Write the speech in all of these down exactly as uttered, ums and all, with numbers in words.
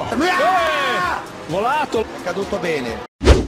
Eh, volato! È caduto bene.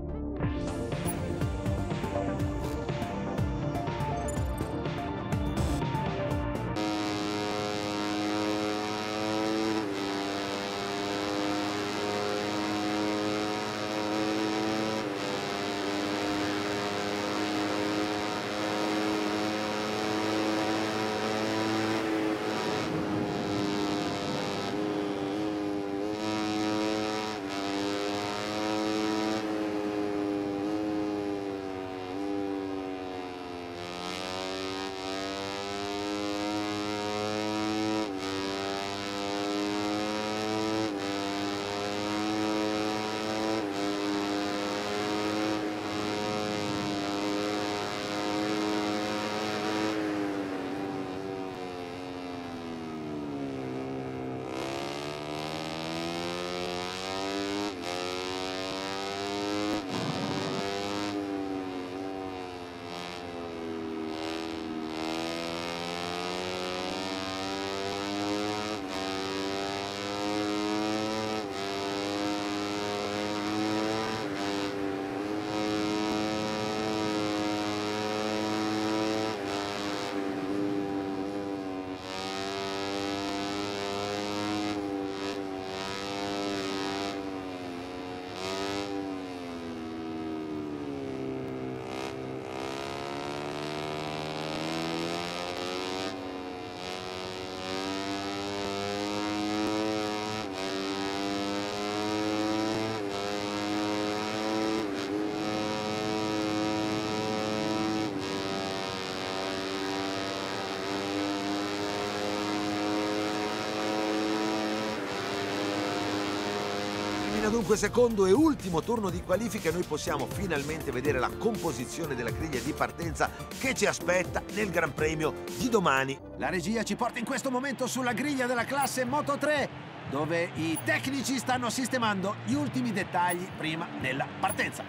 Dunque secondo e ultimo turno di qualifica, noi possiamo finalmente vedere la composizione della griglia di partenza che ci aspetta nel Gran Premio di domani. La regia ci porta in questo momento sulla griglia della classe Moto tre, dove i tecnici stanno sistemando gli ultimi dettagli prima della partenza.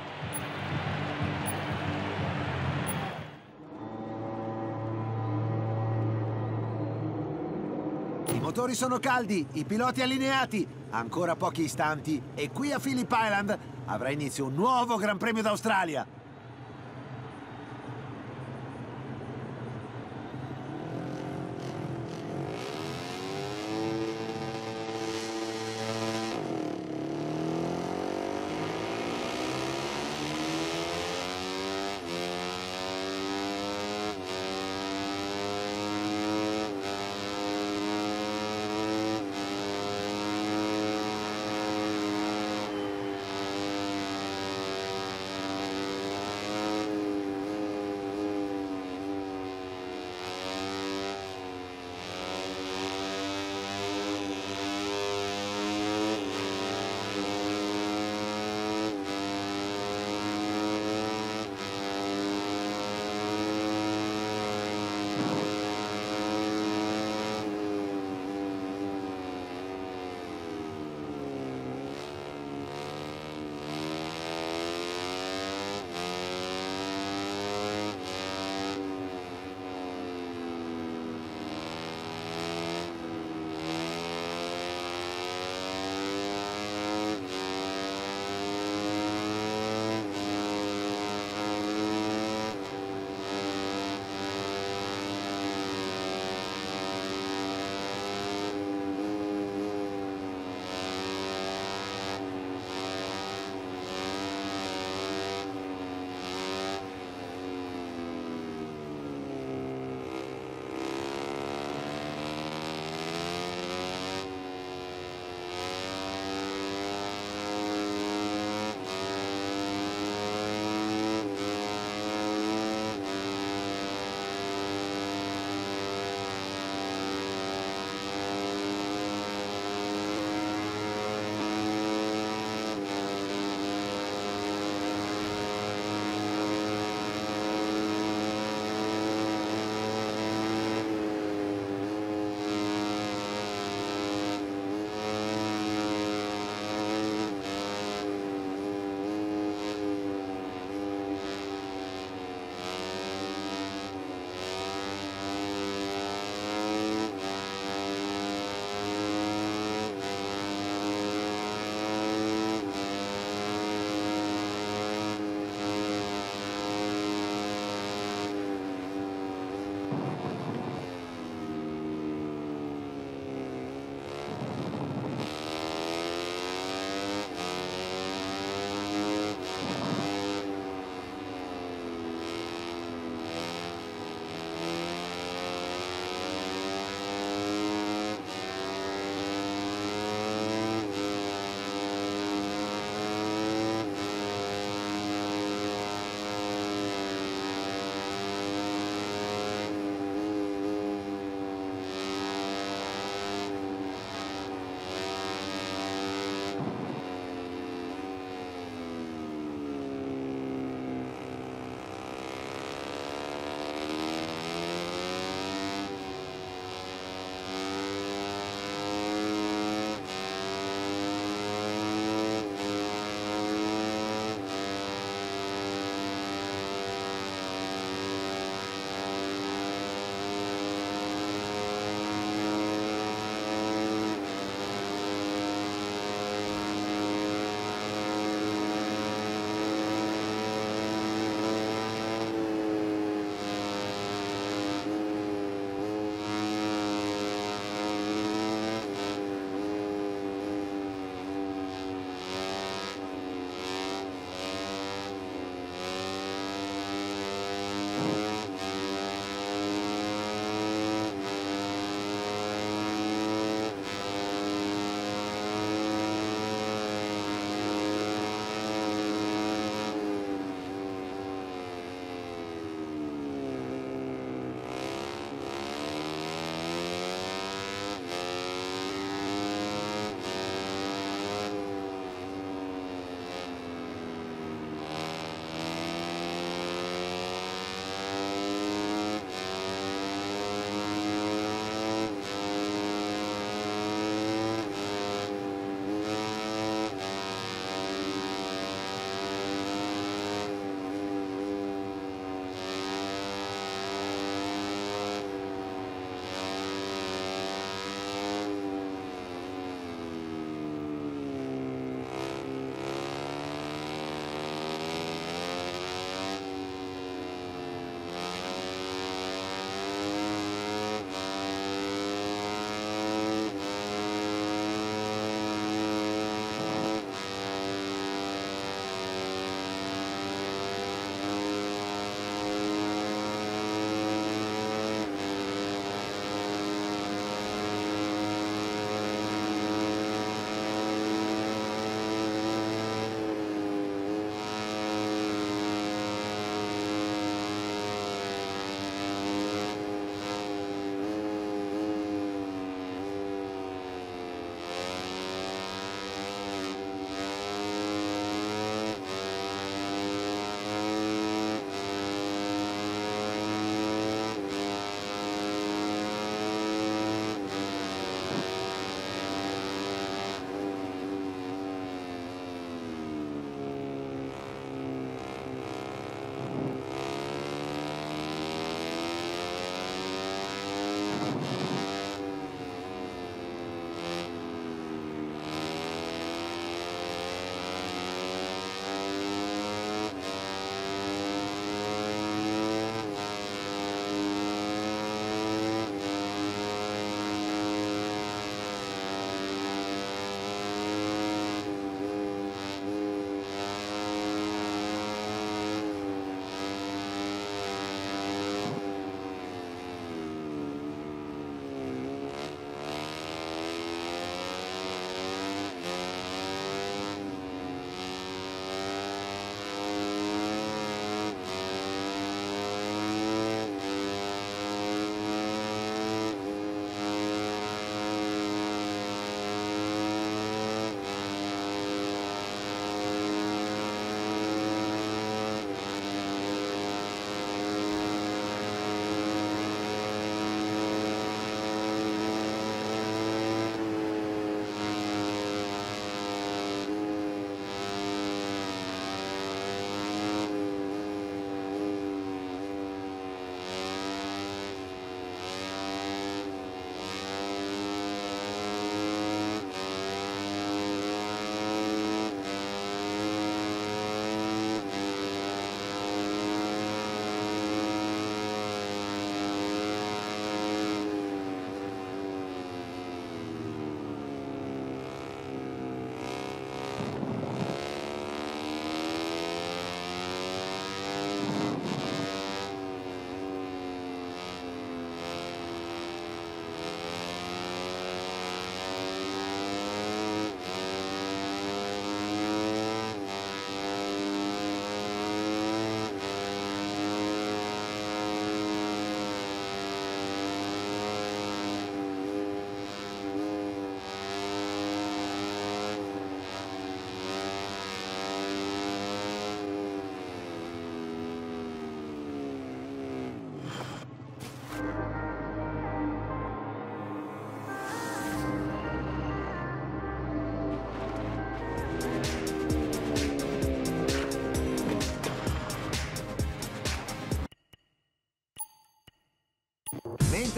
I motori sono caldi, i piloti allineati. Ancora pochi istanti e qui a Phillip Island avrà inizio un nuovo Gran Premio d'Australia.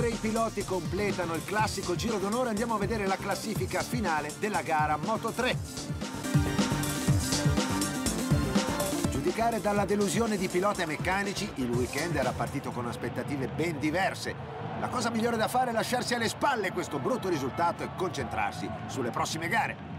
Mentre i piloti completano il classico giro d'onore, andiamo a vedere la classifica finale della gara Moto tre. Giudicare dalla delusione di piloti e meccanici, il weekend era partito con aspettative ben diverse. La cosa migliore da fare è lasciarsi alle spalle questo brutto risultato e concentrarsi sulle prossime gare.